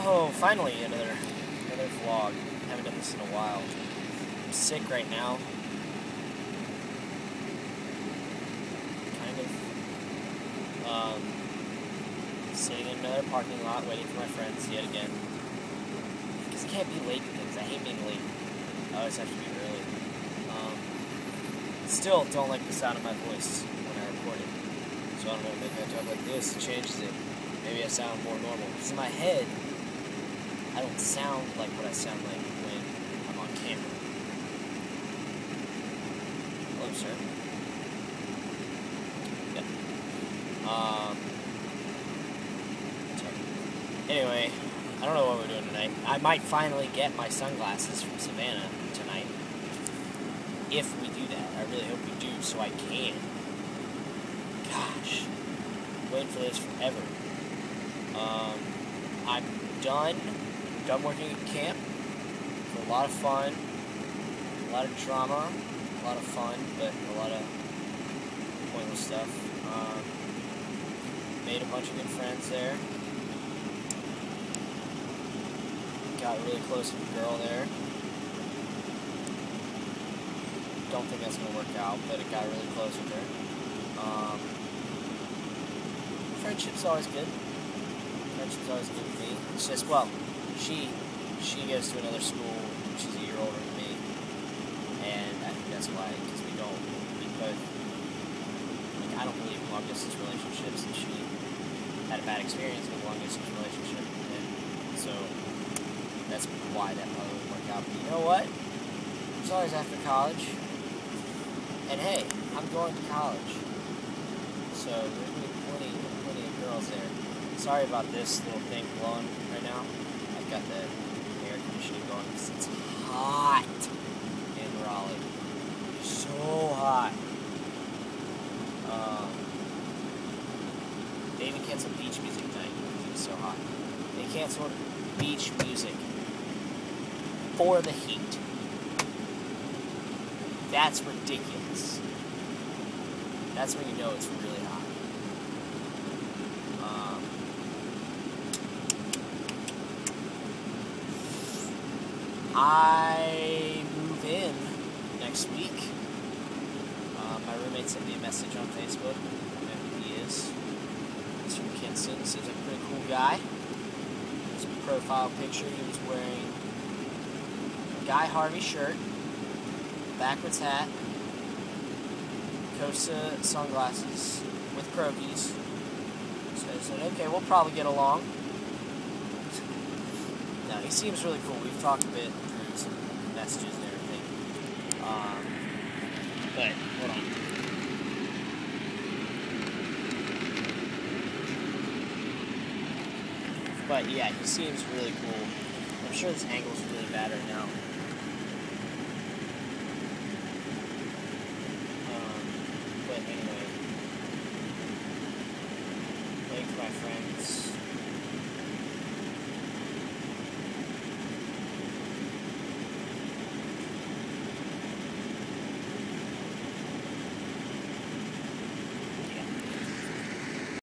Oh, finally another vlog. Haven't done this in a while. I'm sick right now. Kind of. Sitting in another parking lot waiting for my friends yet again. Because I can't be late to things. I hate being late. I always have to be early. Still don't like the sound of my voice when I record it. So I don't know, maybe I talk like this, it changes it. Maybe I sound more normal. Because in my head, I don't sound like what I sound like when I'm on camera. Hello, sir. Sorry. Anyway, I don't know what we're doing tonight. I might finally get my sunglasses from Savannah tonight. If we do that. I really hope we do, so I can. Gosh. Waiting for this forever. I'm done working at camp. It was a lot of fun, a lot of drama, a lot of fun, but a lot of pointless stuff. Made a bunch of good friends there. Got really close with a girl there. Don't think that's going to work out, but it got really close with her. Friendship's always good. Friendship's always good with me. It's just, well, she goes to another school. She's a year older than me, and I think that's why, because we both, like, I don't believe in long distance relationships, and she had a bad experience with a long distance relationship, and so that's why that probably wouldn't work out. But you know what? It's always after college, and hey, I'm going to college, so there's going to be plenty of girls there. Sorry about this little thing blowing right now. I've got the air conditioning going because it's hot in Raleigh. So hot. They even canceled beach music tonight because it was so hot. They canceled beach music for the heat. That's ridiculous. That's when you know it's really hot. I move in next week. My roommate sent me a message on Facebook. I don't know who he is. He's from Kinston. Seems like a pretty cool guy. His profile picture, he was wearing a Guy Harvey shirt, backwards hat, Costa sunglasses with croquis. So I said, okay, we'll probably get along. No, he seems really cool. We've talked a bit through some messages and everything. But, hold on. But yeah, he seems really cool. I'm sure this angle's really bad right now.